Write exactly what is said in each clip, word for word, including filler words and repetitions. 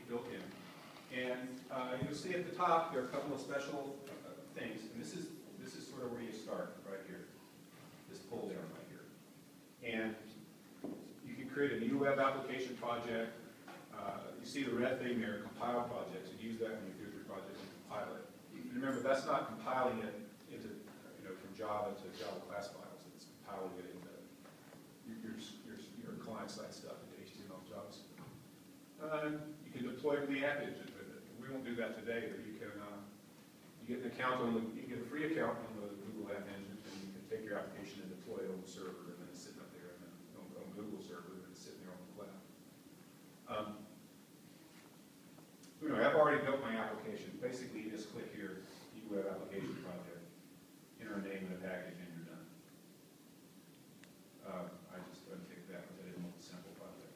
built in. And uh, you'll see at the top there are a couple of special uh, things, and this is this is sort of where you start right here, this pull down right here. And you can create a new web application project. Uh, you see the red thing there, compile projects. You use that when you do your project and compile it. And remember, that's not compiling it into, you know, from Java to Java class files. It's compiling it into your, your, your client-side stuff into H T M L and JavaScript. Uh, you can deploy to the app engine with it. We won't do that today, but you can uh, you get an account on the, you get a free account on the Google App Engine, and you can take your application and deploy it on the server, and then it's sitting up there, and then on, on Google server, and it's sitting there on the cloud. Um, you know, I've already built my application. Basically, you just click here, new web application project, enter a name and a package, and you're done. Uh, I just unticked that because I didn't want the sample project.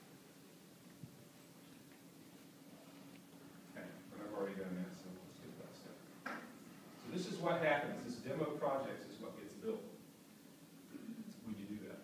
Okay, but I've already done that, so let's get that step. So this is what happens. This demo project is what gets built when you do that.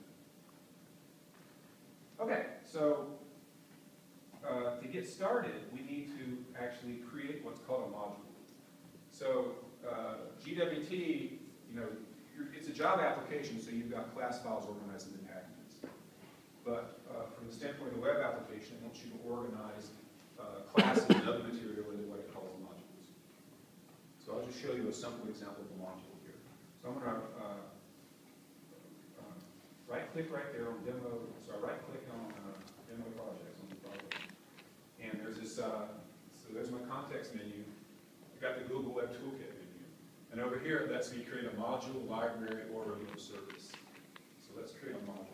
Okay, so uh, to get started, we need to actually create what's called a module. So uh, G W T, you know, it's a Java application, so you've got class files organized into packages. But uh, from the standpoint of the web application, it wants you to organize uh, classes and other material into what it calls modules. So I'll just show you a simple example of a module here. So I'm going to uh, uh, right-click right there on demo, so I right-click on uh, demo projects on the project. And there's this, uh, so there's my context menu. I've got the Google Web Toolkit menu. And over here, it lets me create a module, library, or a remote service. So let's create a module.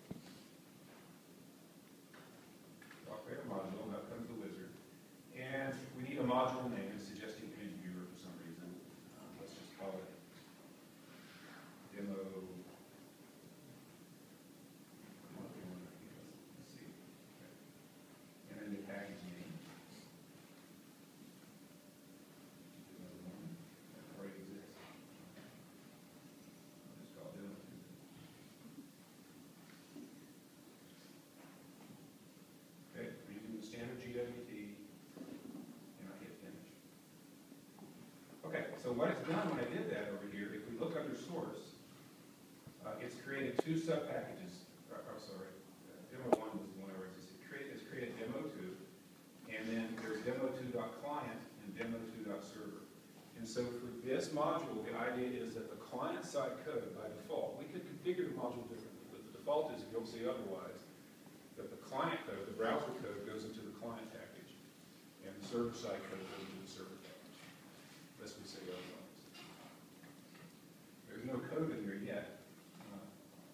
I'll create a module, and out comes the wizard. And we need a module name, suggesting image viewer for some reason. Um, let's just call it demo. Let's see. Okay. And then the package name. Standard G W T, and I hit finish. Okay, so what it's done when I did that over here, if we look under source, uh, it's created two sub-packages. Uh, oh, sorry, uh, demo one was the one I already just created. It's created demo two, and then there's demo two.client and demo two.server. And so for this module, the idea is that the client-side code, by default, we could configure the module differently, but the default is, if you'll see otherwise, that the client code, the browser code, goes into the client package, and the server-side code goes into the server package, unless we say otherwise. There's no code in there yet. Uh,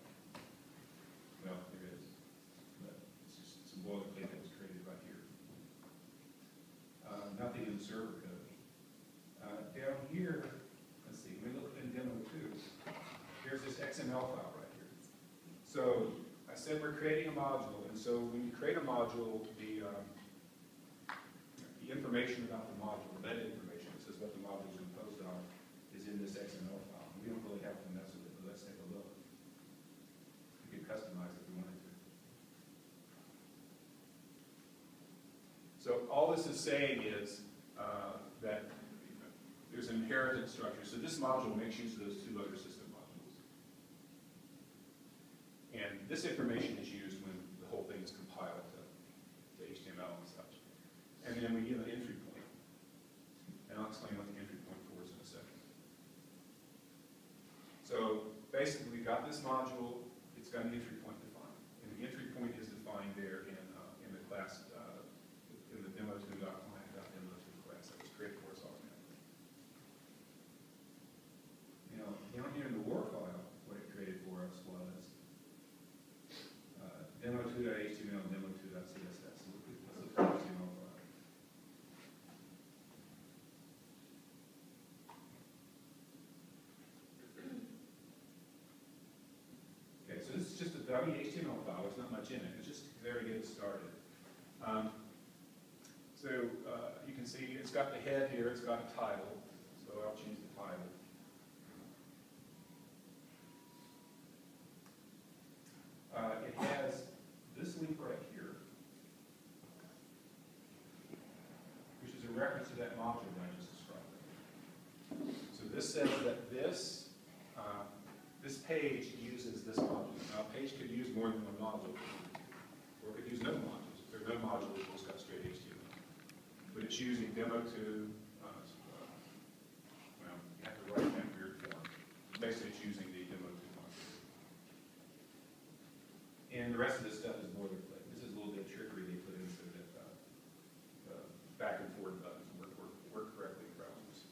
well, there is, but it's just some boilerplate that was created right here. Uh, nothing in the server code. Uh, down here, let's see, when we look in demo two, here's this X M L file right here. So I said we're creating a module, and so when you create a module, the, um, the information about the module, the meta information, it says what the module is imposed on, is in this X M L file. We don't really have to mess with it, but let's take a look. We could customize if we wanted to. So all this is saying is uh, that there's an inheritance structure. So this module makes use of those two other system modules. And this information is used when the whole thing is compiled to, to H T M L and such. And then we give an entry point. And I'll explain what the entry point for is in a second. So basically, we've got this module. It's got an entry point defined. And the entry point is defined there in, uh, in the class, uh, in the demo two.client.demo two class that was created for us automatically. Now, down here in the war file, what it created for us was uh, demo two.html and demo two.css. So let's look at the H T M L file. Okay, so this is just a dummy H T M L file. There's not much in it. It's just there to get it started. Um, so uh, you can see it's got the head here. It's got a title. So I'll change the title. Uh, it has this link right here. reference to that module that I just described. So this says that this, uh, this page uses this module. Now, a page could use more than one module, or it could use no modules. If there are no modules, it will just got straight H T M L. But it's using demo two, uh, uh, well, you have to write that weird form. Basically, it's using the demo two module. And the rest of this stuff is boilerplate. This is a little bit of trickery they put in so that uh, uh, back and forth buttons work, work, work correctly in browsers.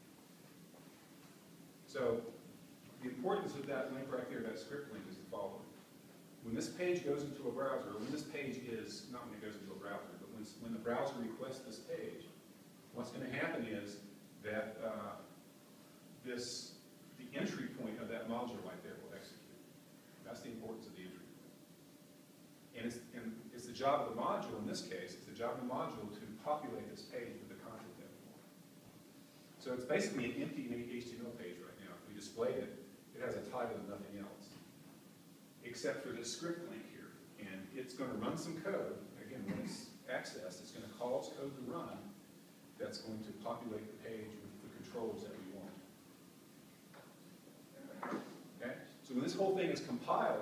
So the importance of that link right there, that script link, is the following. When this page goes into a browser, or when this page is, not when it goes into a browser, but when, when the browser requests this page, what's going to happen is that uh, this, the entry point of that module right there will execute. That's the importance of the entry point. And it's, and it's the job of the module, in this case, it's the job of the module to populate this page with the content that we want. So it's basically an empty H T M L page right now. If we display it, it has a title and nothing else, except for this script link here. And it's going to run some code. Again, when it's accessed, it's going to call its code to run. That's going to populate the page with the controls that we want. Okay? So when this whole thing is compiled,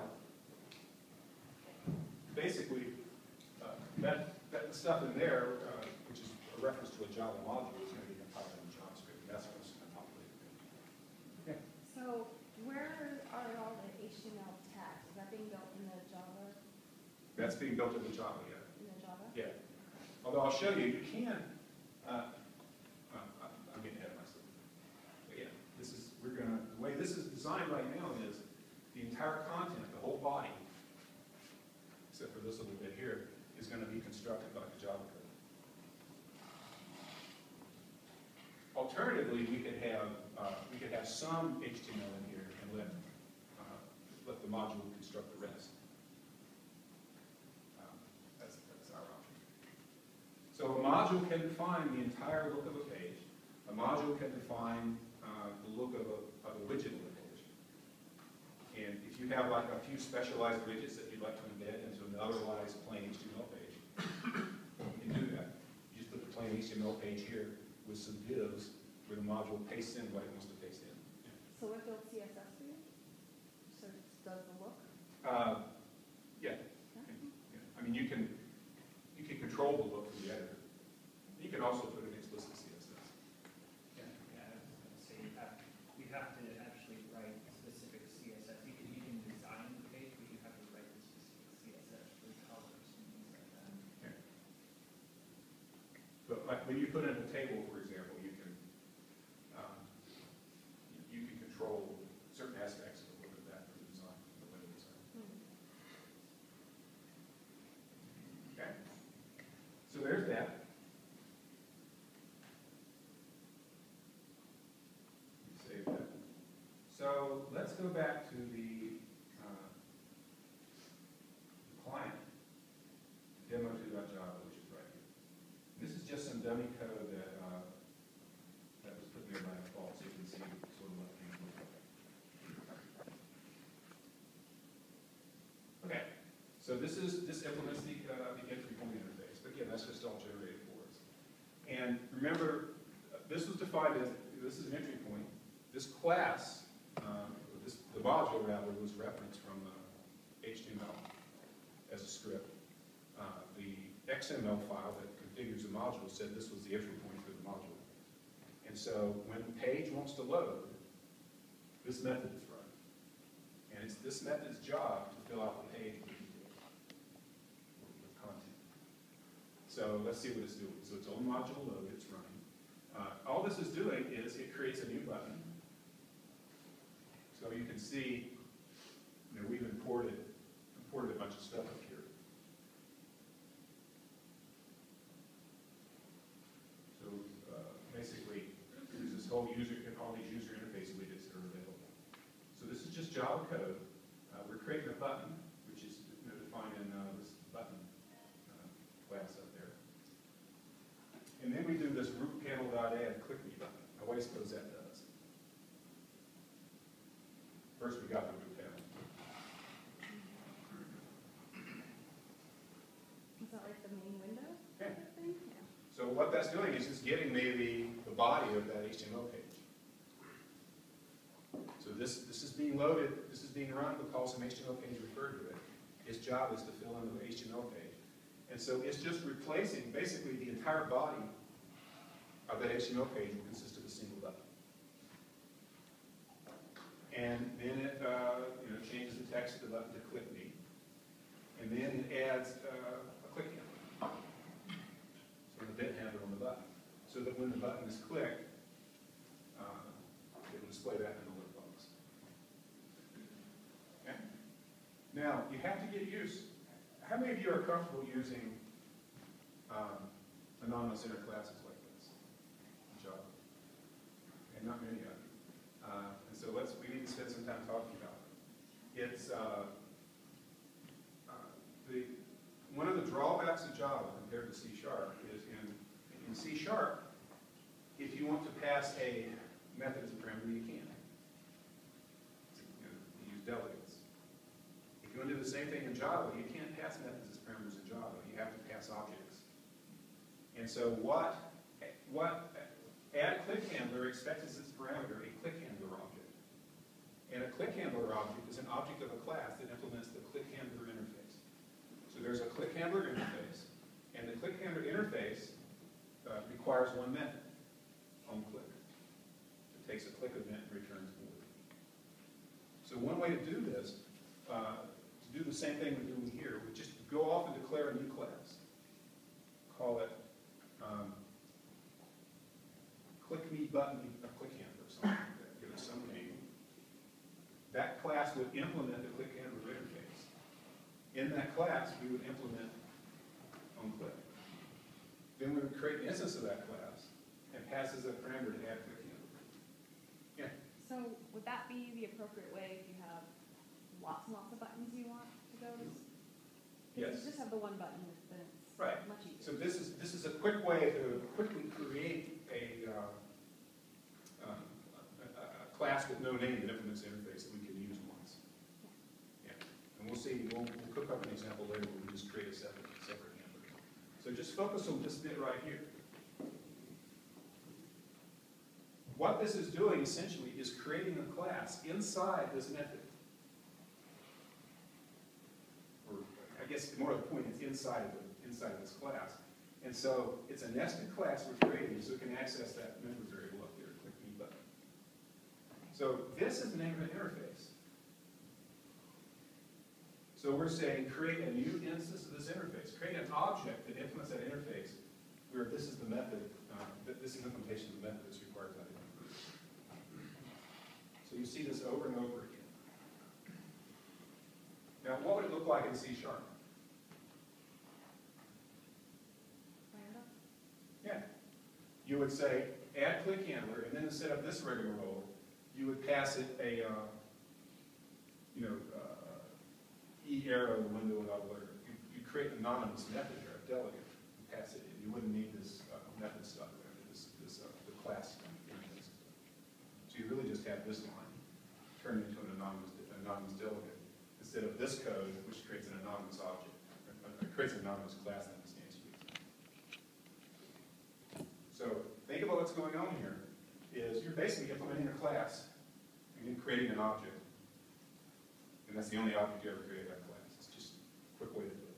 basically, uh, that, that stuff in there, uh, which is a reference to a Java module, is going to be compiled in JavaScript. And that's what's going to populate the page. Okay. So where are all the H T M L tags? Is that being built in the Java? That's being built in the Java, yeah. In the Java? Yeah. Although I'll show you, you can, uh, uh, I'm getting ahead of myself. But yeah, this is, we're going to, the way this is designed right now is the entire content, the whole body, except for this little bit here, is going to be constructed by the Java code. Alternatively, we could have uh, we could have some H T M L in here and let uh, let the module construct the rest. Um, that's that's our option. So a module can define the entire look of a page. A module can define uh, the look of a, of a widget on a page. And if you have like a few specialized widgets that you'd like to embed into an otherwise plain H T M L page, you can do that. You just put the plain H T M L page here with some divs where the module pastes in what it wants to paste in. So it builds C S S for you? So it does the look? Uh, yeah. yeah. I mean, you can you can control the look from the editor. You can also put an explicit C S S. Yeah, yeah, I was going to say you have, you have to actually write specific C S S. You can, you can design the page, but you have to write the specific C S S for colors and things like that. Okay. But like when you put in a table, for example, you can um, you can control certain aspects of the look of that for the design, the window design. Hmm. Okay. So there's that. Save that. So let's go back to the uh, client, demo two dot java, which is right here. This is just some dummy code that uh, that was put there by default, so you can see sort of what things look like. Okay, so this is this implements the uh, the entry point interface, but again, that's just all generated for us. And remember, uh, this was defined as this is an entry point. This class, um, this the module rather, was referenced from uh, H T M L as a script. Uh, the X M L file that configures the module said this was the entry point for the module. And so when the page wants to load, this method is run. And it's this method's job to fill out the page with details, with content. So let's see what it's doing. So it's on module load, it's running. Uh, all this is doing is it creates a new button. So you can see, you know, we've imported, imported a bunch of stuff up here. So uh, basically, there's this whole user, all these user interface widgets that are available. So this is just Java code. Uh, we're creating a button, which is you know, defined in uh, this button uh, class up there. And then we do this root panel.add click me button. Now, what do you suppose that does? First, we got the root panel. Is that like the main window? Yeah. Thing? Yeah. So what that's doing is just getting maybe the body of that H T M L page. So this, this is being loaded, this is being run, we'll call some H T M L page referred to it. Its job is to fill in the H T M L page. And so it's just replacing basically the entire body of that H T M L page will consist of a single button. And then it uh, you know, changes the text of the button to click me. And then it adds uh, a click handler. So the bit handler on the button. So that when the button is clicked, uh, it will display that in the alert box. Okay? Now, you have to get used. How many of you are comfortable using um, anonymous inner classes like this in Java? And not many of you. Uh, and so let's, we need to spend some time talking about it. It's, uh, uh, the, one of the drawbacks of Java compared to C Sharp is in, in C Sharp, if you want to pass a method as a parameter, you can. You know, you use delegates. If you want to do the same thing in Java, you can't pass methods as parameters in Java. You have to pass objects. And so what, what add click handler expects as its parameter a click handler object. And a click handler object is an object of a class that implements the click handler interface. So there's a click handler interface, and the click handler interface uh, requires one method, on click. It takes a click event and returns board. So one way to do this, uh, to do the same thing we're doing here, we just go off and declare a new class. Call it um, click me button, a click handler or something like that. Give it some name. That class would implement the click handler interface. In that class, we would implement on click. Then we would create an instance of that class and pass as a parameter to add click handler. Yeah. So would that be the appropriate way if you have lots and lots of buttons you want to go to? Because Yes. you just have the one button, then it's Right. much easier. So this is this is a quick way to quickly create a, uh, um, a, a, a class with no name that implements the interface that we can use once. Yeah. And we'll see. We'll, we'll cook up an example later where we just create a separate separate handler. So just focus on this bit right here. What this is doing essentially is creating a class inside this method. Or I guess more of the point is inside of the, inside of this class. And so it's a nested class we're creating so it can access that member variable up there, click me button. So this is the name of an interface. So we're saying create a new instance of this interface. Create an object that implements that interface where this is the method, uh, this is implementation of the method that's required by the interface. So you see this over and over again. Now, what would it look like in C Sharp? Yeah. You would say, add click handler, and then instead of this rigmarole, you would pass it a, uh, you know, uh, E arrow window and alert. You, you create an anonymous method here, a delegate, and pass it in. You wouldn't need this uh, method stuff, this, this uh, the class stuff. So you really just have this line turned into an anonymous, anonymous delegate instead of this code, which creates an anonymous object, it creates an anonymous class that instantiates. So think about what's going on here is you're basically implementing a class and then creating an object. And that's the only object you ever create that class. It's just a quick way to do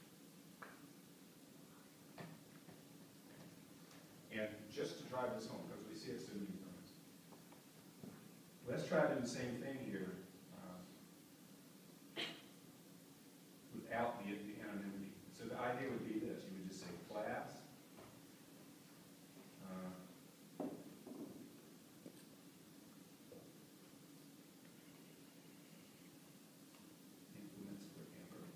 it. And just to drive this home, because we see it so many times, let's try to do the same thing here uh, without the, the anonymity. So the idea would be this. You would just say class. Uh, implements click handler.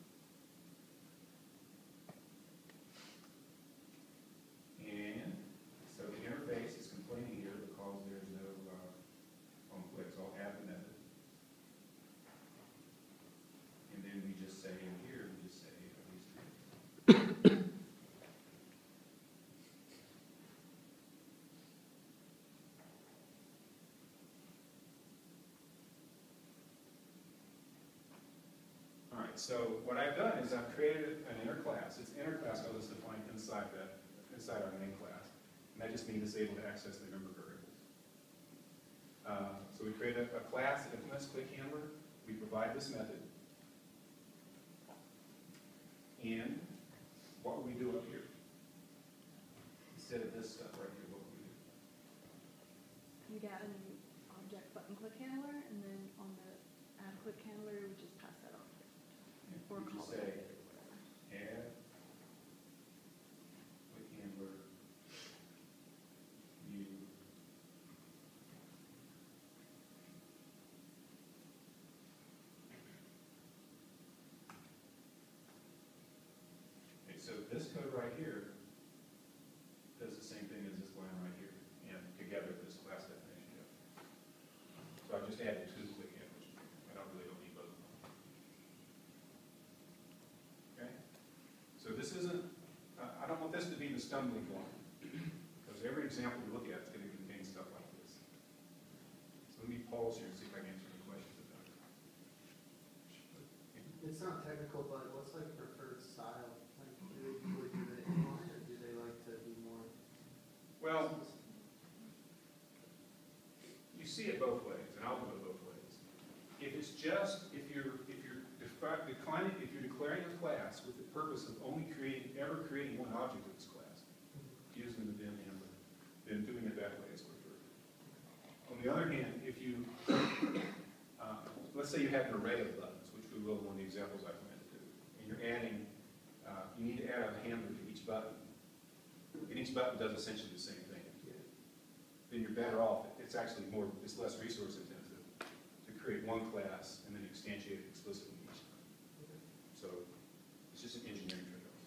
And so the interface is complaining here because there's no uh, on click, so I'll add the method. And then we just say in here, we just say at least three. All right, so what I've done is I've created an inner class. It's inner class, I'll just define inside that, inside our main class. And that just means it's able to access the member variables. Uh, so we create a, a class that implements click handler. We provide this method. And what would we do up here? Instead of this stuff right here, what would we do? You'd add a new object button click handler, and then on the add click handler, we just pass that on. Or We call just it. say, add click handler new okay, so this code right here does the same thing as this line right here, and together this class definition goes. So I just added two click handlers. I don't really don't need both of them. Okay? So this isn't, uh, I don't want this to be the stumbling block, because every example we look at is going to contain stuff like this. So let me pause here and see if I can answer any questions about it. It's not technical, but what's like preferred style? Like, do they usually do the inline, or do they like to be more? Well, you see it both ways, and I'll do it both ways. If it's just, if you're, if you're defi- declining, if you're declaring a class with the purpose of only creating, ever creating one object of this class, using the vim handler, then doing it that way is preferred. On the other hand, if you, uh, let's say you have an array of buttons, which we will in one of the examples I plan to do, and you're adding, uh, you need to add a handler to each button, and each button does essentially the same thing, then you're better off, it's actually more, it's less resource intensive to create one class and then instantiate it explicitly each time. So it's just an engineering trade-off.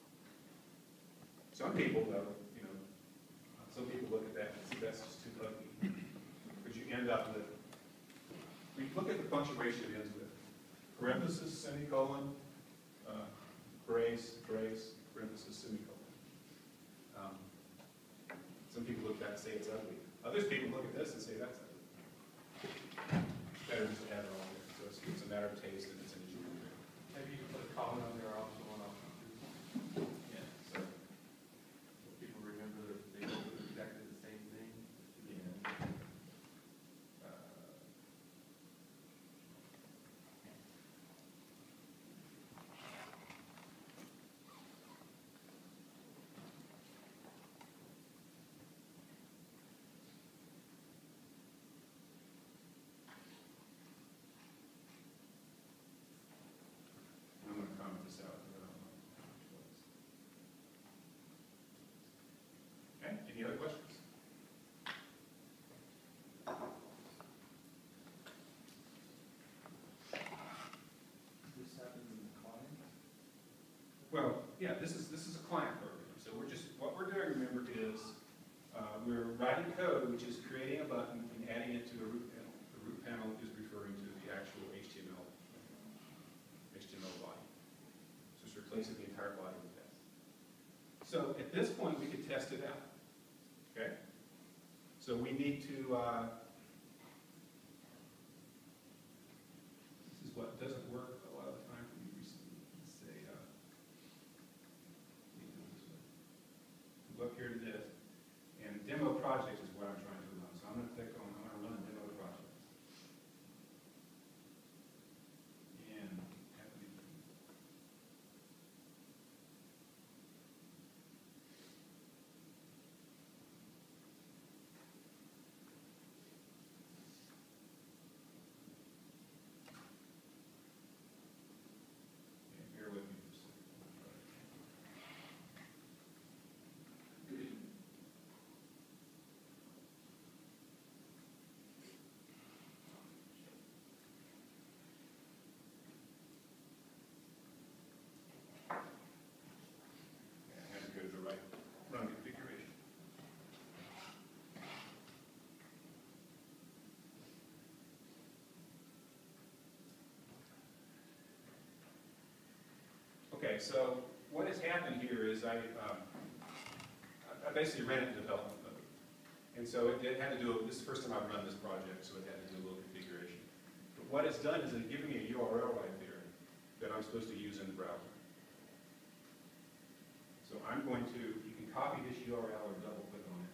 Some people, though, you know, uh, some people look at that and see that's just too ugly, because you end up with, I mean, look at the punctuation it ends with: parenthesis, semicolon, uh, brace, brace, parenthesis, semicolon. Um, some people look at that and say it's ugly. Others people look at this and say that's ugly. Better just to have it all there. So it's, it's a matter of taste and it's an engineering trade-off. Maybe you can put a comment on there, option one, option two. Yeah, so, So people remember that they do exactly the same thing. yeah. Uh, I'm going to comment this out, because I don't know which was. Okay, any other questions? This happens in the client. Well, yeah, this is, this is a client program. So we're just, what we're doing, remember, is uh, we're writing code which is creating a button and adding it to a root panel. The root panel is referring to the actual H T M L, H T M L body. So it's replacing the entire body with that. So at this point, we could test it out. Okay? So we need to, uh, this is what doesn't work a lot of the time for me recently. Let's say, uh, let me do it this way. Go up here to this, and demo project is what I'm trying to run. So I'm going to click on, I'm going to run a demo project. And have it be- yeah, bear with me for a second. Yeah, I had to go to the right run configuration. Okay, so what has happened here is I, um, I basically ran it in development mode. And so it, it had to do, this is the first time I've run this project, so it had to do a little configuration. But what it's done is it's given me a U R L right there that I'm supposed to use in the browser. So I'm going to, you can copy this U R L or double click on it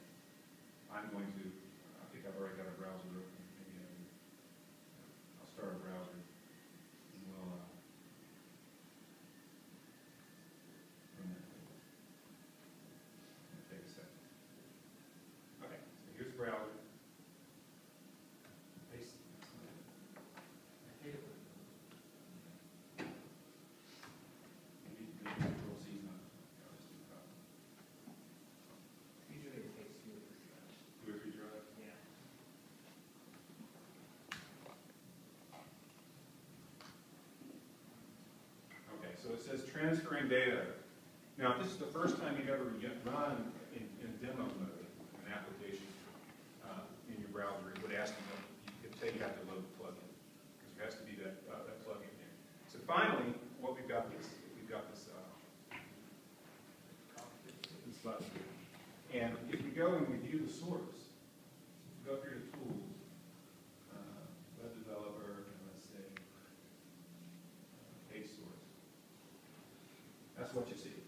transferring data. Now, if this is the first time you've ever yet run in, in demo mode an application uh, in your browser, it would ask you, you could say you have to load the plugin, because there has to be that, uh, that plugin there. So finally, what we've got is, we've got this, uh, this button. And if we go and review the source, go up here to Tools, uh, Web Developer, and let's say, uh, Page Source. That's what you see.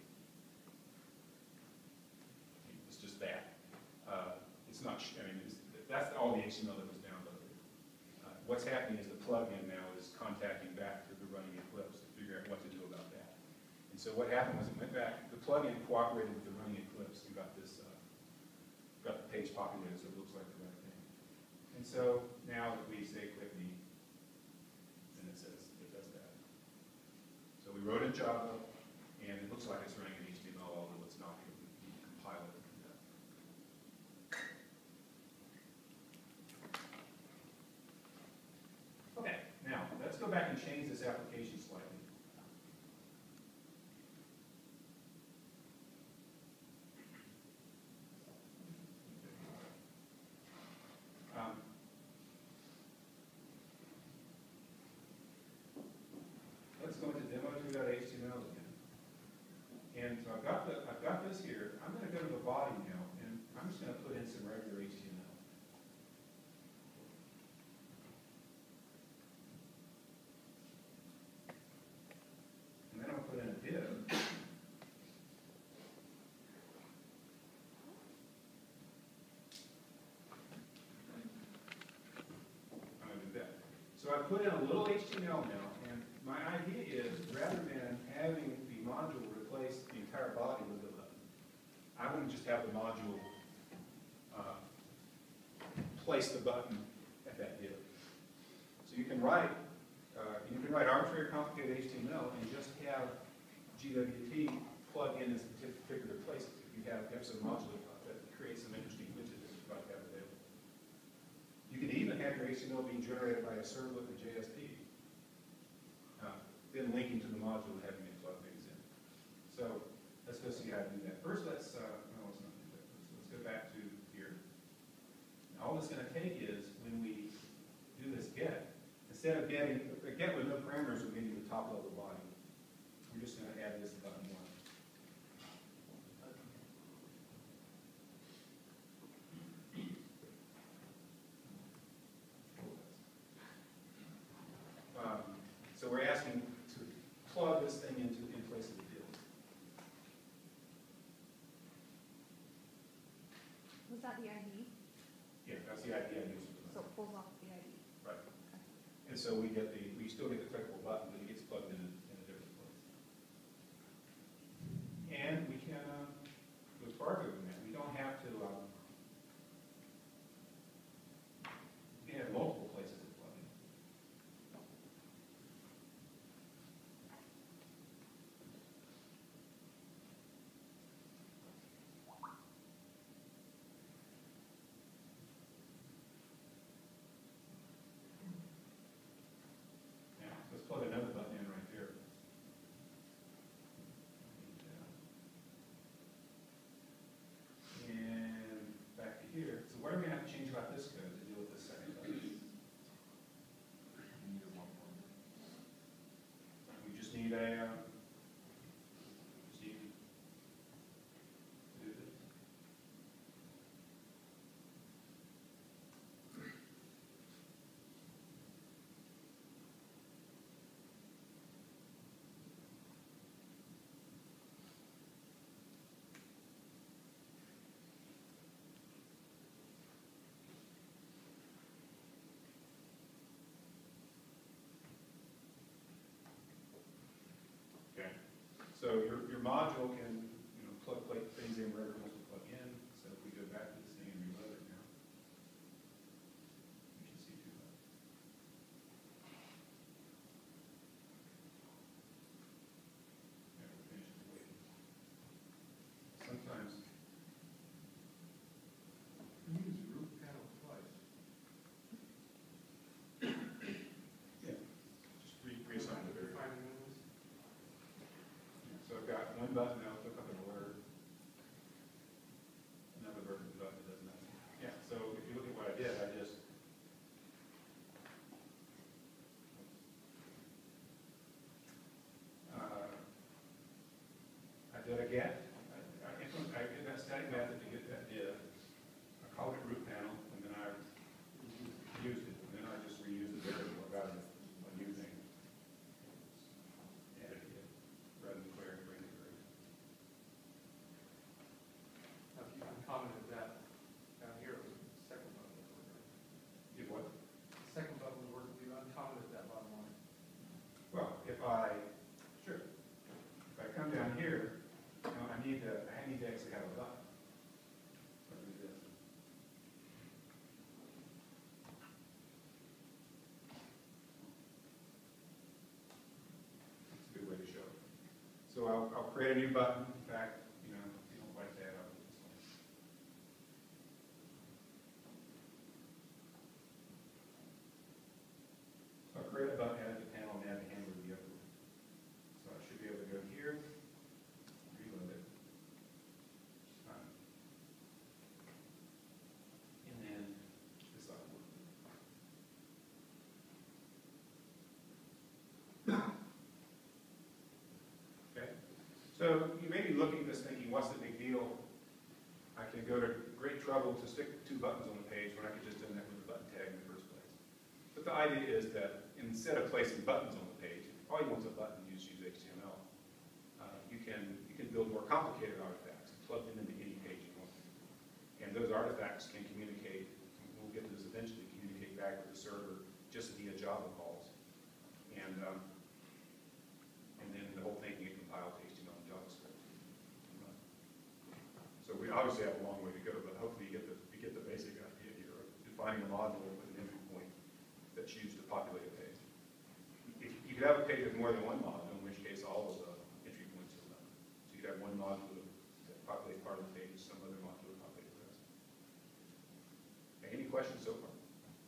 It's just that. Uh, it's not, I mean, it's, that's all the H T M L that was downloaded. Uh, what's happening is the plugin now is contacting back to the running Eclipse to figure out what to do about that. And so what happened was it went back, the plugin cooperated with the running Eclipse and got this, uh, got the page populated so it looks like the right thing. And so now if we say click me, then it says, it does that. So we wrote in Java, and it looks like it's running in H T M L, although it's not. We can compile it and do that. Okay, now let's go back and change this application slightly. Um, let's go into demo two dot H T M L again. And so I've got the I've got this here. I'm going to go to the body now, and I'm just going to put in some regular H T M L. And then I'll put in a div. I'm going to do that. So I put in a little H T M L now, and my idea is rather than having the module replace the entire body with a button, I wouldn't just have the module uh, place the button at that div. So you can write uh, you can write arbitrary complicated H T M L and just have G W T plug in this particular place. If you have, have some module that creates some interesting widgets that you'd like to have available. You can even have your H T M L being generated by a servlet and J S P, uh, then linking to the module and having it plug things in. So let's go see how to do that. First, let's, uh, no, let's not do that. Let's, let's go back to here. Now, all it's going to take is when we do this get, instead of getting, a get with no parameters will give you the top level body. We're just going to add this button one. Um, so we're asking to plug this thing into in place of the div. Was that the I D? Yeah, that's the idea I used. So it pulls off the I D. Right. And so we get the, we still get the clickable button, but it gets plugged in in a different place. And we can uh, go farther than that. We don't have to, um, we can have multiple places to plug in. Yeah, let's plug another button in right there. And back to here. So what are we going to have to change about this code to deal with this second button? We just need a, uh, just need to do this. Okay. So your, your module can, you know, plug, plug things in wherever it wants to plug in. So if we go back to this thing and reload it now, we should see two buttons. Yeah, we're finished waiting. Sometimes Use root panel twice. yeah, just re reassign the variable. Defining those. button, I'll look up an order. Another version of the button that does nothing. Yeah, so if you look at what I did, I just. Uh, I did a get. I, I, implement- I did that static method to get that div. I called it root panel, and then I used it, and then I just reused the variable about a, a new thing. Added it, rather than declaring bring it through. Now, if you uncommented that down here, it was the second button would work. Did what? The second button would work, if you uncommented that bottom line. Well, if I, sure, if I come down here, you know, I need to, I need to actually have a button. Let me do this. It's a good way to show it. So I'll, I'll create a new button. In fact, you know, if you don't like that, I'll do this one. So I'll create a button, add it to panel, and add the handler to the other one. So I should be able to go here, reload it. Um, And then this ought to work. Okay, so you may be looking at this thinking, what's the big deal? I can go to great trouble to stick two buttons on the page when I could just done that with the button tag in the first place. But the idea is that instead of placing buttons on the page, all you want is a button, you just use H T M L. Uh, you can you can build more complicated artifacts and plug them into any page you want. And those artifacts can communicate, we'll get to this eventually, communicate back with the server just via Java calls. And um, and then the whole thing can get compiled to H T M L and JavaScript. So we obviously have a long way to go, but hopefully you get the you get the basic idea here of defining a module with an entry point that's used to populate a page. If you could have a page with more than one module, in which case all of the entry points are done. So you could have one module that populates part of the page, some other module that populates the rest. Okay, any questions so far?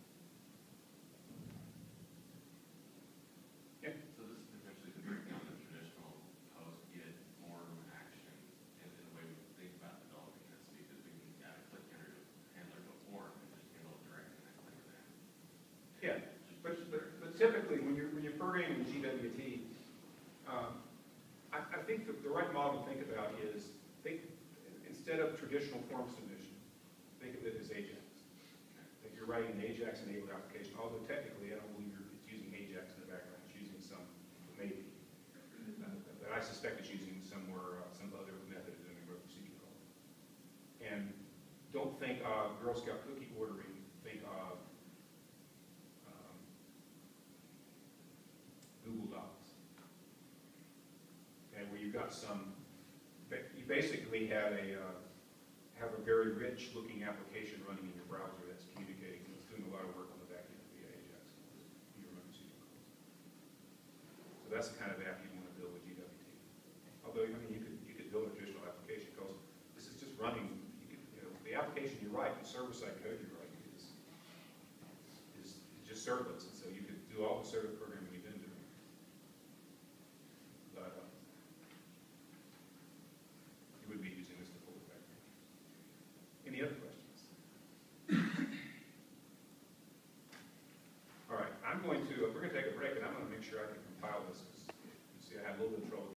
Yeah. So this is potentially the breakdown of traditional post, get, form, action, and in the way we think about developing this, because we can add a click handler, handler to a form and just handle it directly and then click it in. Yeah, but, but, but typically when you're, when you're programming G W T, um, I, I think the, the right model to think about is, think, instead of traditional form submission, think of it as Ajax. If you're writing an Ajax-enabled application, although technically I don't believe you're, it's using Ajax in the background, it's using some, maybe, uh, but I suspect it's using somewhere, uh, some other method of doing a procedure call. And don't think of Girl Scout cookie ordering, think of um, Google Docs. Okay, where you've got some, you basically have a, uh, have a very rich looking application running in your browser that's communicating, and it's doing a lot of work on the back end via Ajax. You're running procedure calls. So that's the kind of app you'd want to build with G W T. Although, I mean, you could, you could build a traditional application because this is just running, you could, you know, the application you write, the server-side code you write is, is, is just servlets, and so you could do all the server programming